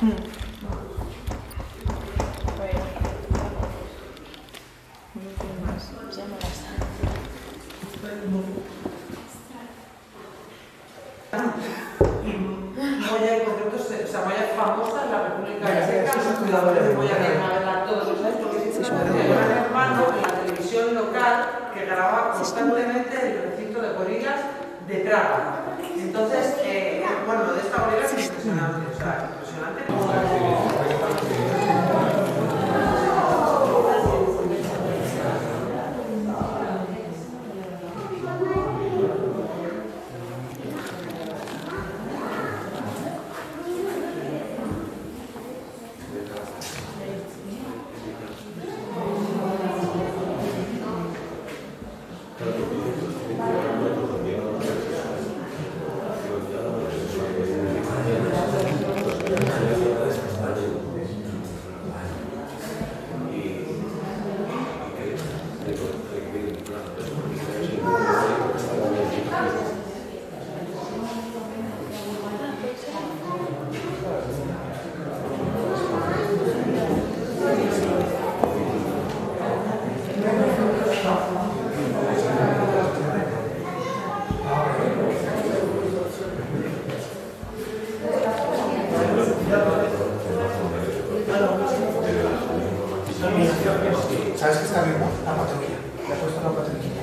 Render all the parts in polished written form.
Moya en concreto, o sea, Moya es famosa en la República Checa, los cuidadores de Moya vienen a verla todos los años porque existe un hermano en la televisión local que grababa constantemente el recinto de gorilas de Praga. Entonces, bueno, lo de esta gorila es impresionante, o sea, impresionante. ¿Sabes qué está arriba? La patrulla. Le he puesto la patrulla.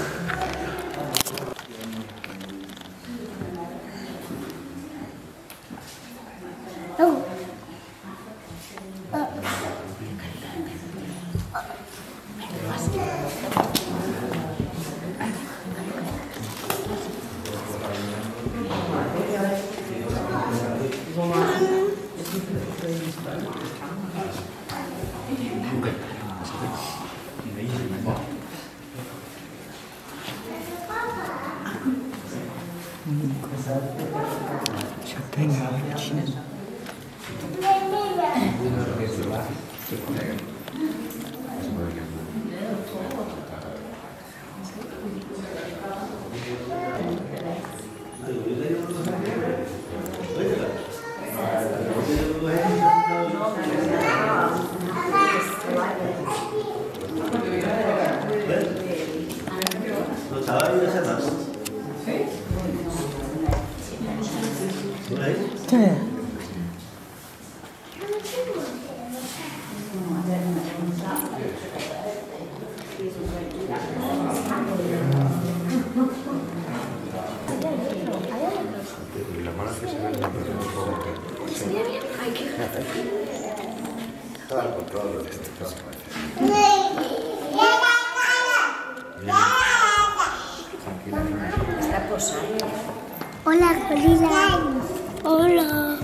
Hola, gorila. Hola.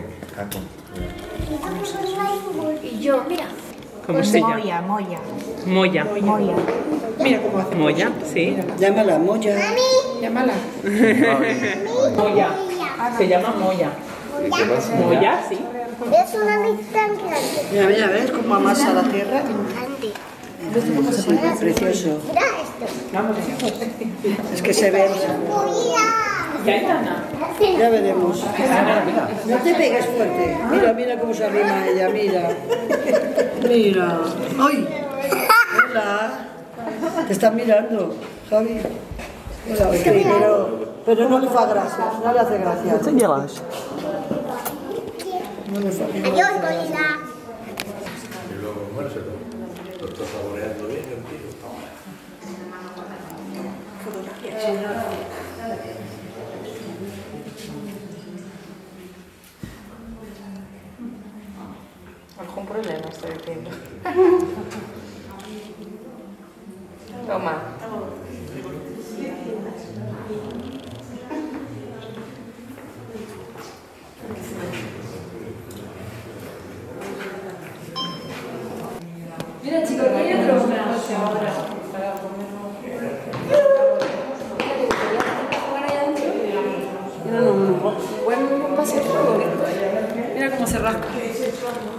Y yo, mira. ¿Cómo se llama? Moya, Moya. Moya. Moya. Mira cómo hace Moya, sí. Llámala, Moya. Llámala. Moya. Se llama Moya. Moya, sí. Es una amistad grande. Mira, mira, ¿ves cómo amasa la tierra? Grande. Precioso. Mira esto. Es que se ve. ¿Ya hay Ana? Ya veremos. No te pegues fuerte. Mira, mira cómo se arrima ella, mira. Mira. ¡Ay! Hola. Te están mirando, Javi. Hola, pero no le fa gracia, no le hace gracia. Enséñalas. No le fa gracia. Adiós, gorila. Y luego, bueno, lo está saboreando bien el tío. Algún problema estoy teniendo. Toma. Mira, chicos, ¿qué hay otro? Mira, buen paseo. Mira cómo se rasca.